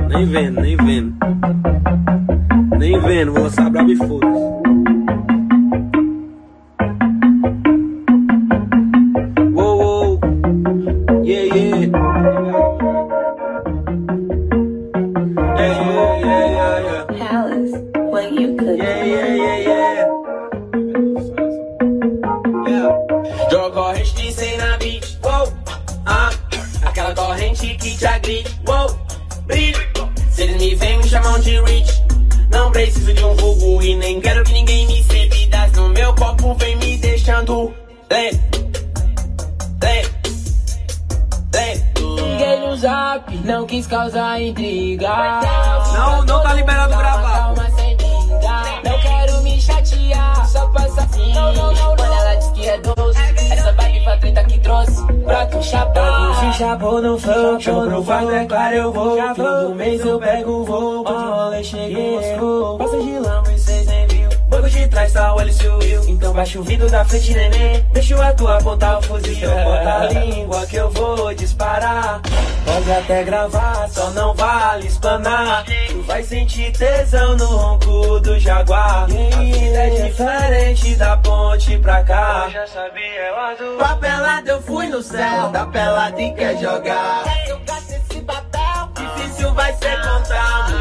Nem vendo, nem vendo. Nem vendo, vou lançar brabo e foda-se. Joga corrente de 100 na beat, wow, aquela corrente que te agride, wow, brilho. Se eles me vêm me chamam de rich, não preciso de um vulgo e nem quero que ninguém me se bebidas no meu copo vem me deixando lento, lento. Liguei no zap, não quis causar intriga. Não tá liberado gravar. Não quero me chatear, só passa assim. Quando ela diz que é doce, essa vibe pra 30 que trouxe pra tu chapar. Se chapou no flow, show no quarto, é claro eu vou. Fim do mês eu pego o voo, onde rolê cheguei Moscou. Passa de lama e cês nem viu, banco de trás tá o Alice Will. Então baixa o vidro da frente, neném, deixa a tua apontar o fuzil. Bota a língua que eu vou disparar. Pode até gravar, só não vale espanar. Tu vai sentir tesão no ronco do Jaguar. A vida é diferente da ponte pra cá. Eu já sabia, eu azul. Papelada eu fui no céu, da pelada e quer jogar. Eu gasto esse papel, difícil vai ser contar.